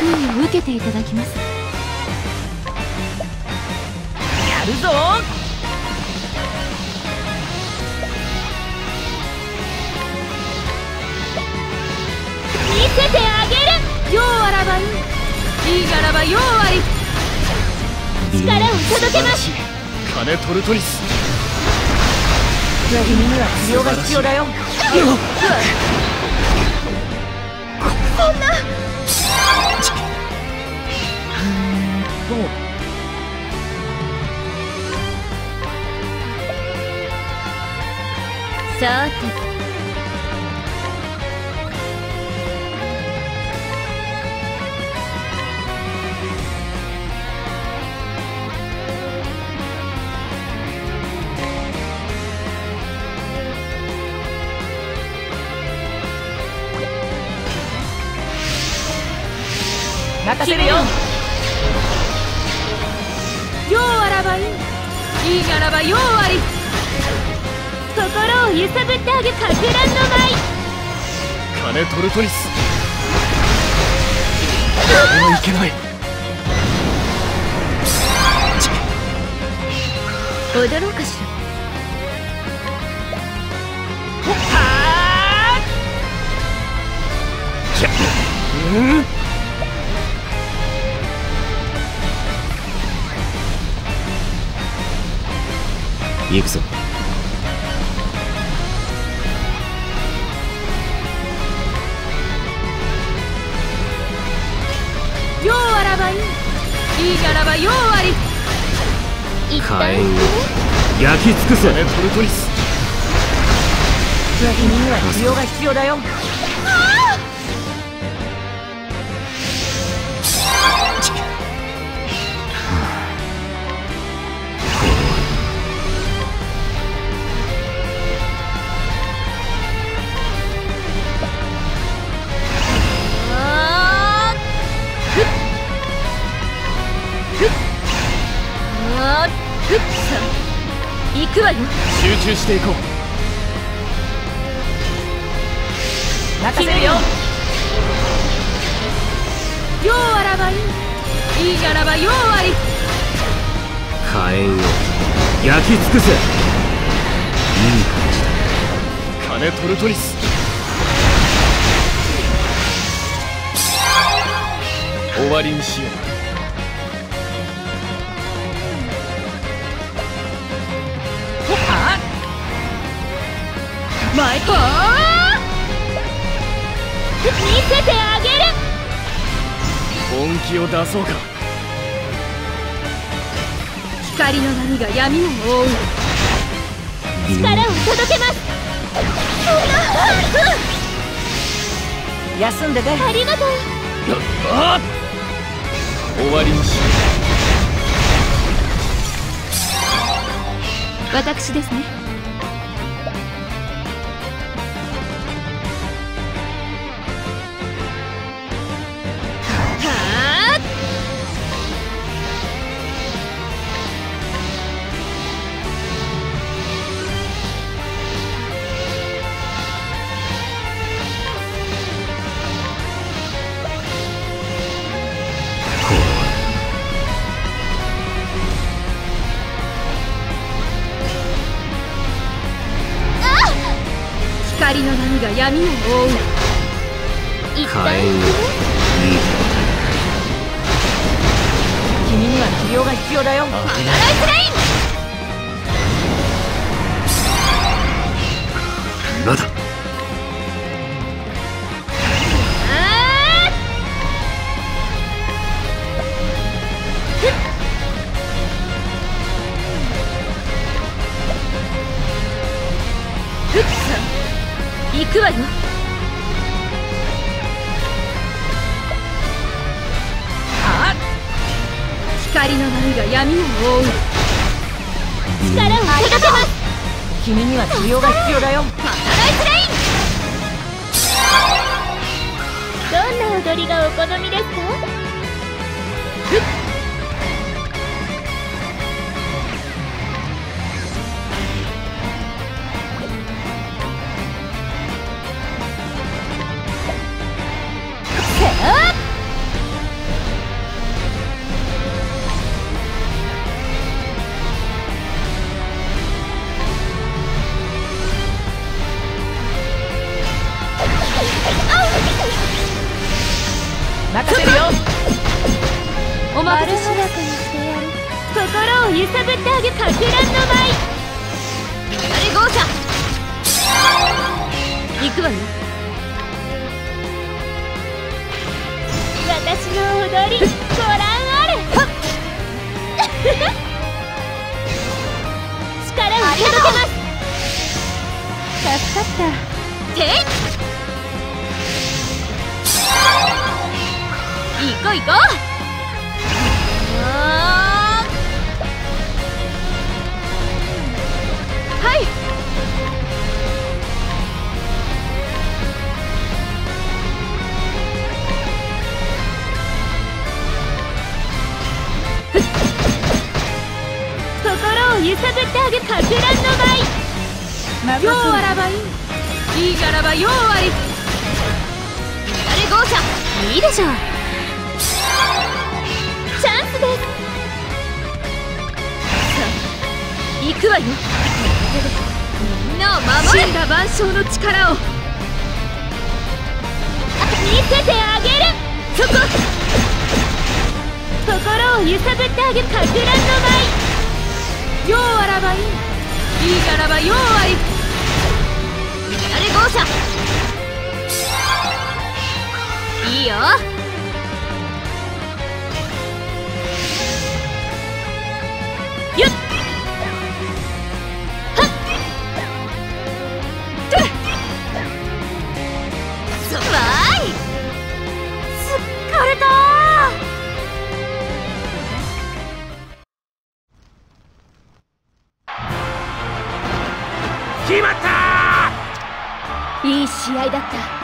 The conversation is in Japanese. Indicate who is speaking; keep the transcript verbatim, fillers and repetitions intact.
Speaker 1: 報いを受けていただきます。
Speaker 2: やるぞ。
Speaker 1: 見せてあげる。ようあらばいい、いいならばようあり。力を届けます。
Speaker 2: 金トルトリス。
Speaker 3: 君には治療が必要だよ。
Speaker 1: そんな。さて。
Speaker 3: 任せるよ。
Speaker 1: ようあらばいい、いいならばようあり。心を揺さぶってあげ、かく乱の舞。
Speaker 2: 金トルトリス。これはいけない。
Speaker 1: 踊ろうかしら。
Speaker 2: はあ。うん。
Speaker 4: 行くぞ。
Speaker 1: ようあらばいい、いいならばようあり。
Speaker 4: 火炎を焼き尽くせ。
Speaker 2: ネトルトリス。
Speaker 3: 君には治療が必要だよ。
Speaker 1: 行くわよ。
Speaker 2: 集中していこう。
Speaker 3: 任せるよ。
Speaker 1: ようあらばいい、いいならばようあり。
Speaker 4: 火炎を焼き尽くせ。いい感じだ。
Speaker 2: 金トルトリス。終わりにしよう。
Speaker 1: マイコー見せてあげる。
Speaker 2: 本気を出そうか。
Speaker 1: 光の波が闇を覆う。力を届けます。そんな。
Speaker 3: 休んでて。
Speaker 1: ありがとう。
Speaker 2: あっ、終わりにしよ
Speaker 1: う。私ですね。光の波が闇を覆う。一
Speaker 4: 火炎を
Speaker 1: 体
Speaker 3: 君には治療が必要だよ。
Speaker 1: パラライズライン。
Speaker 4: まだ。
Speaker 1: フッさん行くわよ。
Speaker 3: あっ、
Speaker 1: 光の波が闇を覆う。力を届けます。
Speaker 3: 君には治療が必要だよ。
Speaker 1: パラライズライン。どんな踊りがお好みですか？ふっ揺さぶってあげかく乱の舞。あれ豪華行くわよ。私の踊りご覧あれ。力を届けます。助かった。てい行こう行こう。はい。心を揺さぶってあげかく乱の舞。ようあらばいい、いいならばようあり。あれ豪華いいでしょう。チャンスです。さあ行くわよ。みんなを守る。死んだ万象の力を見せてあげる。そこ心を揺さぶってあげかく乱の舞。ようあらばいい、いいならばようあり。あれ豪華いいよ。ゆっはっとそわーい。すっかれた
Speaker 2: 決まった。
Speaker 1: いい試合だった。